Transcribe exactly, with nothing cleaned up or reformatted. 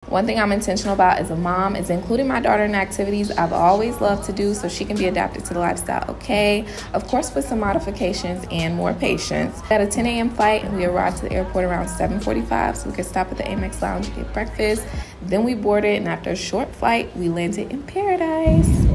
One thing I'm intentional about as a mom is including my daughter in activities I've always loved to do so she can be adapted to the lifestyle, okay? Of course, with some modifications and more patience. At a ten a.m. flight, and we arrived to the airport around seven forty-five so we could stop at the Amex Lounge and get breakfast. Then we boarded, and after a short flight, we landed in paradise.